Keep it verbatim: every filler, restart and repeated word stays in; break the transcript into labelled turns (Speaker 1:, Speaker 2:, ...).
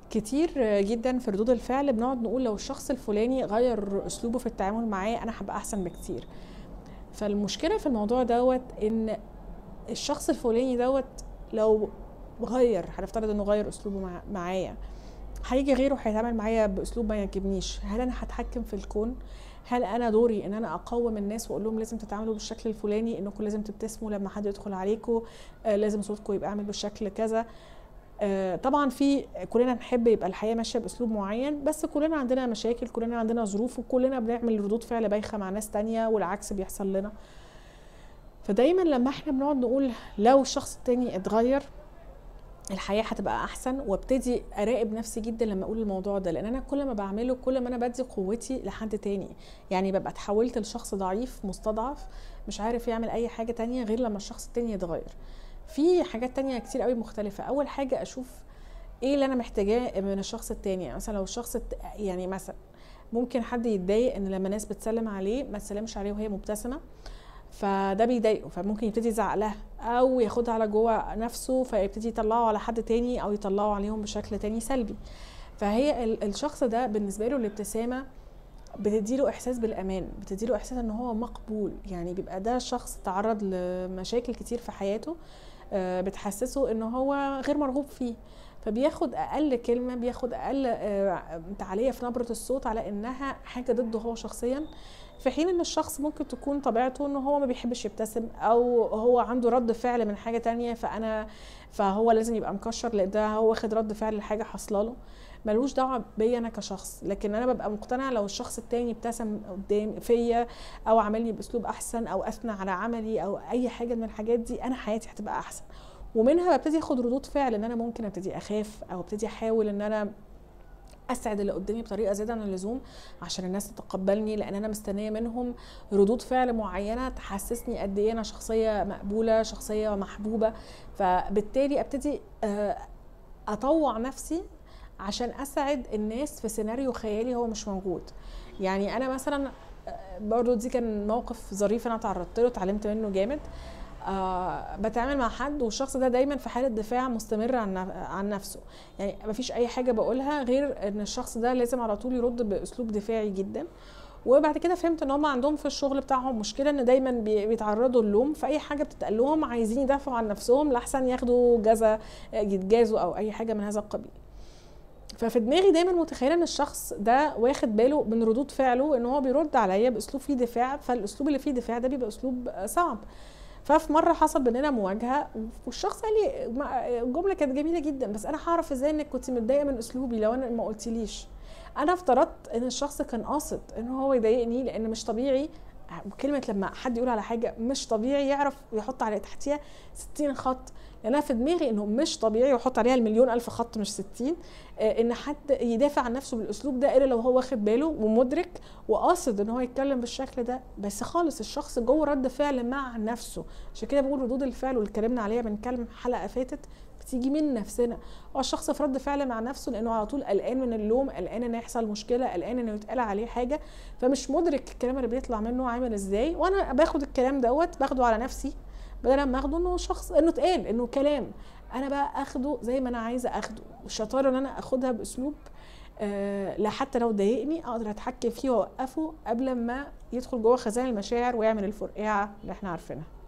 Speaker 1: كتير جدا في ردود الفعل بنقعد نقول لو الشخص الفلاني غير اسلوبه في التعامل معايا انا هبقى احسن بكتير. فالمشكله في الموضوع دوت ان الشخص الفلاني دوت لو غير، هنفترض انه غير اسلوبه مع- معايا، هيجي غيره هيتعامل معايا باسلوب ما يعجبنيش. هل انا هتحكم في الكون؟ هل انا دوري ان انا اقوم الناس واقول لهم لازم تتعاملوا بالشكل الفلاني، انكم لازم تبتسموا لما حد يدخل عليكم، آه لازم صوتكم يبقى عامل بالشكل كذا؟ آه طبعا في كلنا نحب يبقى الحياه ماشيه باسلوب معين، بس كلنا عندنا مشاكل، كلنا عندنا ظروف، وكلنا بنعمل ردود فعل بايخه مع ناس تانية والعكس بيحصل لنا. فدايما لما احنا بنقعد نقول لو الشخص التاني اتغير الحياه هتبقى احسن، وابتدي اراقب نفسي جدا لما اقول الموضوع ده، لان انا كل ما بعمله كل ما انا بدي قوتي لحد تاني. يعني ببقى اتحولت لشخص ضعيف مستضعف مش عارف يعمل اي حاجه تانية غير لما الشخص التاني يتغير. في حاجات تانية كتير قوي مختلفه. اول حاجه اشوف ايه اللي انا محتاجاه من الشخص التاني. يعني مثلا لو الشخص الت... يعني مثلا ممكن حد يتضايق ان لما ناس بتسلم عليه ما تسلمش عليه وهي مبتسمه، فده بيضايقه، فممكن يبتدي يزعق لها او ياخدها على جوه نفسه فيبتدي يطلعه على حد تاني او يطلعه عليهم بشكل تاني سلبي. فهي ال- الشخص ده بالنسبه له الابتسامه بتديله احساس بالامان، بتديله احساس ان هو مقبول. يعني بيبقى ده شخص تعرض لمشاكل كتير في حياته، آه، بتحسسه ان هو غير مرغوب فيه، فبياخد اقل كلمه، بياخد اقل آه، تعاليه في نبره الصوت على انها حاجه ضده هو شخصيا. في حين ان الشخص ممكن تكون طبيعته ان هو ما بيحبش يبتسم، او هو عنده رد فعل من حاجه تانية، فانا فهو لازم يبقى مكشر لان ده هو واخد رد فعل لحاجه حصلاله ملوش دعوه بيا انا كشخص. لكن انا ببقى مقتنعه لو الشخص التاني ابتسم قدام فيا او عملني باسلوب احسن او اثنى على عملي او اي حاجه من الحاجات دي، انا حياتي هتبقى احسن. ومنها ببتدي اخد ردود فعل ان انا ممكن ابتدي اخاف او ابتدي احاول ان انا اسعد اللي قدامي بطريقه زياده عن اللزوم عشان الناس تتقبلني، لان انا مستنيه منهم ردود فعل معينه تحسسني قد ايه انا شخصيه مقبوله، شخصيه محبوبه. فبالتالي ابتدي آه، اطوع نفسي عشان اسعد الناس في سيناريو خيالي هو مش موجود. يعني انا مثلا آه، برضو دي كان موقف ظريف انا تعرضت له اتعلمت منه جامد. آه بتعامل مع حد والشخص ده دايما في حاله دفاع مستمر عن عن نفسه. يعني مفيش اي حاجه بقولها غير ان الشخص ده لازم على طول يرد باسلوب دفاعي جدا. وبعد كده فهمت ان هم عندهم في الشغل بتاعهم مشكله ان دايما بي- بيتعرضوا للوم في اي حاجه بتتقال لهم، عايزين يدافعوا عن نفسهم لاحسن ياخدوا جزا، يتجازوا او اي حاجه من هذا القبيل. ففي دماغي دايما متخيله ان الشخص ده واخد باله من ردود فعله ان هو بيرد عليا باسلوب فيه دفاع، فالاسلوب اللي فيه دفاع ده بيبقى اسلوب صعب. ففي مره حصل بيننا مواجهه والشخص قال لي ما- جمله كانت جميله جدا، بس انا هعرف ازاي انك كنت متضايقه من اسلوبي لو انا ما قلتليش؟ انا افترضت ان الشخص كان قاصد ان هو يضايقني، لان مش طبيعي كلمه لما حد يقول على حاجه مش طبيعي يعرف يحط على تحتيها ستين خط. لان انا في دماغي انه مش طبيعي ويحط عليها المليون الف خط مش ستين، آه، ان حد يدافع عن نفسه بالاسلوب ده الا لو هو واخد باله ومدرك وقاصد ان هو يتكلم بالشكل ده. بس خالص الشخص جوه رد فعل مع نفسه. عشان كده بقول ردود الفعل واللي اتكلمنا عليها من كام حلقه فاتت بتيجي من نفسنا. هو الشخص في رد فعل مع نفسه لانه على طول قلقان من اللوم، قلقان ان يحصل مشكله، قلقان انه يتقال عليه حاجه، فمش مدرك الكلام اللي بيطلع منه عامل ازاي. وانا باخد الكلام دوت باخده على نفسي بدل ما اخده انه شخص انه اتقال انه كلام، انا بقى اخده زي ما انا عايزه اخده. والشطاره ان انا اخدها باسلوب آه لا حتى لو ضايقني اقدر اتحكم فيه واوقفه قبل ما يدخل جوه خزان المشاعر ويعمل الفرقعه اللي احنا عارفينها.